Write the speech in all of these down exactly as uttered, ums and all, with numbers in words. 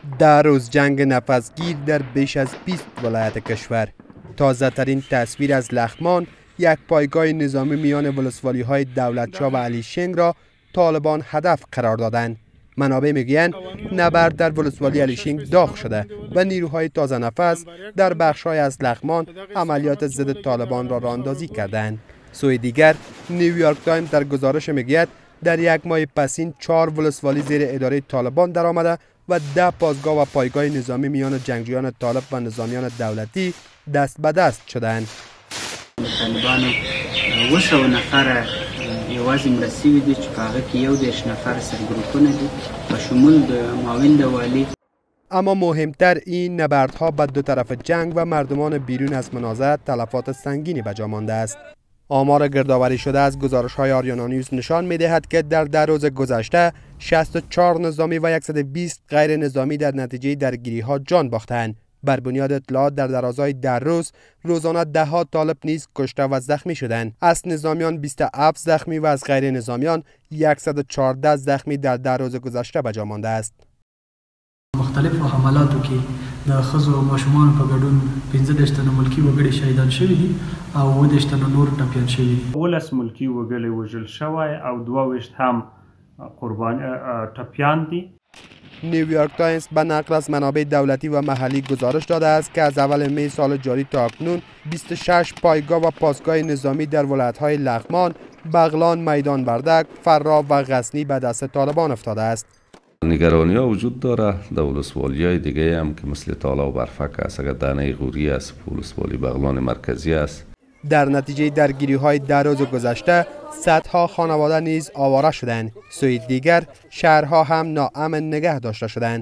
در روز جنگ نفسگیر در بیش از بیست ولایت کشور. تازه ترین تصویر از لغمان، یک پایگاه نظامی میان ولسوالی های دولتشاه و علی شنگ را طالبان هدف قرار دادند. منابع میگویند نبرد در ولسوالی علی شنگ داغ شده و نیروهای تازه نفس در بخش‌های از لغمان عملیات ضد طالبان را راه‌اندازی کردند. سوی دیگر نیویورک تایمز در گزارش میگوید در یک ماه پسین چهار ولسوالی زیر اداره طالبان درآمده و ده پاسگاه و پایگاه نظامی میان جنگجویان طالب و نظامیان دولتی دست به دست شدند. طالبانو وسو نفر یوازې مرستې دي چې په هغه کې یو دېرش نفر سرګروپونه دي و شمول د معاون د والي. اما مهمتر این نبردها به دو طرف جنگ و مردمان بیرون از منازعه تلفات سنگینی به جا مانده است. آمار گردآوری شده از گزارش‌های آریانا نیوز نشان می‌دهد که در ده روز گذشته شصت و چهار نظامی و صد و بیست غیر نظامی در نتیجه درگیری‌ها جان باختند. بر بنیاد اطلاعات در درازای ده روز روزانه ده ها طالب نیز کشته و زخمی شدند. از نظامیان بیست و هفت زخمی و از غیر نظامیان صد و چهارده زخمی در ده روز گذشته به جا مانده است. مختلف حملاتو کې د ښځو او ماشومانو په ګډون پنځه دېرش تنه ملکي وګړي شهیدان شوي دي او اووه دېرش تنه نور ټپیان شوي دي. اوولس ملکي وګړي وژل شوي او دوه ویشت هم قربان ټپیان دي. نیویورک تایمز به نقل از منابع دولتی و محلی گزارش داده است که از اول می سال جاری تا اکنون بیست و شش پایگاه و پاسگاه نظامی در ولایت‌های لغمان، بغلان، میدان وردک، فرا و غزنی به دست طالبان افتاده است. نگرانی ها وجود داره در ولسوالی های دیگه هم که مثل تالا و برفک است، اگر دانه غوری است، ولسوالی بغلان مرکزی است. در نتیجه درگیری های در روز گذشته صدها خانواده نیز آواره شدند. سوی دیگر شهرها هم ناامن نگه داشته شدند.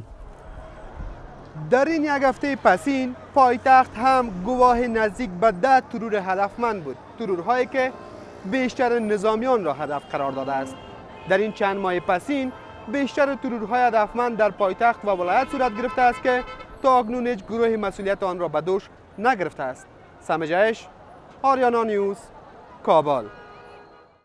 در این یک هفته پسین پایتخت هم گواه نزدیک به ده ترور هدفمند بود. ترورهایی که بیشتر نظامیان را هدف قرار داده است. در این چند ماه پسین بیشتر ترورهای هدفمند در پایتخت و ولایت صورت گرفته است که تا اکنون هیچ گروه مسئولیت آن را به دوش نگرفته است. سمجهش آریانا نیوز، کابل.